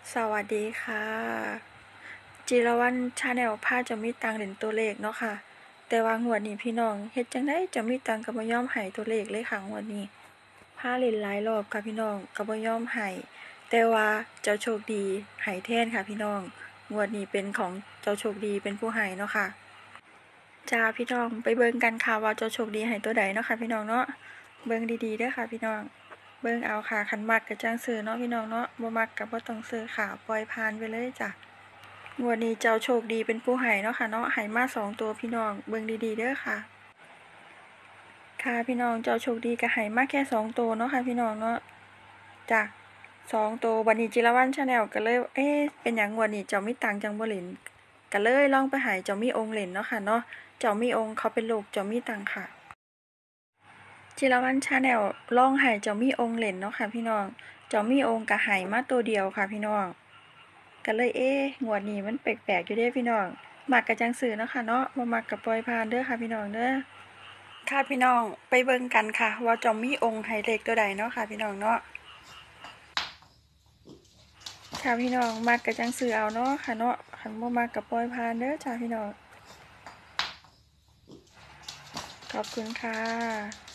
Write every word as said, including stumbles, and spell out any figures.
สวัสดีค่ะจิรวรรณชาแนลพาจะมีตังเล่นตัวเลขเนาะค่ะแต่ว่างวดนี้พี่น้องเฮ็ดจังได๋จะมีตังก็บ่ยอมให้ตัวเลขเลยค่ะงวดนี้พาเล่นหลายรอบค่ะพี่น้องก็บ่ยอมให้แต่ว่าเจ้าโชคดีให้แทนค่ะพี่น้องงวดนี้เป็นของเจ้าโชคดีเป็นผู้ให้เนาะค่ะจ้าพี่น้องไปเบิ่งกันค่ะว่าเจ้าโชคดีให้ตัวใดเนาะค่ะพี่น้องเนาะเบิ่งดีๆเด้อค่ะพี่น้องเบิ่งเอาค่ะคันมักก็จังซื้อเนาะพี่น้องเนาะบ่มักก็บ่ต้องซื้อค่ะปล่อยผ่านไปเลยจ้ะ งวดนี้เจ้าโชคดีเป็นผู้ให้เนาะค่ะเนาะให้มาสองตัวพี่น้องเบิ่งดีๆเด้อค่ะค่ะพี่น้องเจ้าโชคดีก็ให้มาแค่สองตัวเนาะค่ะพี่น้องเนาะจ้ะสองตัววันนี้จิรวรรณชาแนลก็เลยเอ๊ะเป็นหยังงวดนี้เจ้ามีตังจังบ่เล่นก็เลยลองไปให้เจ้ามีองค์เล่นเนาะค่ะเนาะเจ้ามีองค์เขาเป็นลูกเจ้ามีตังค่ะจิรวรรณชาแนลลองให้เจ้ามีองค์เล่นเนาะค่ะพี่น้องเจ้ามีองค์ก็ให้มาตัวเดียวค่ะพี่น้อง ก็เลยเอ๊ะงวดนี้มันแปลกๆอยู่เด้พี่น้องมักกะจังซื้อเนาะค่ะเนาะบ่มักกะปล่อยผ่านเด้อค่ะพี่น้องเด้อค่ะพี่น้องไปเบิ่งกันค่ะว่าจะมีองค์ให้เลขตัวใดเนาะค่ะพี่น้องเนาะค่ะพี่น้องมักกะจังซื้อเอาเนาะค่ะเนาะคันบ่มักกะปล่อยผ่านเด้อจ้าพี่น้องขอบคุณค่ะ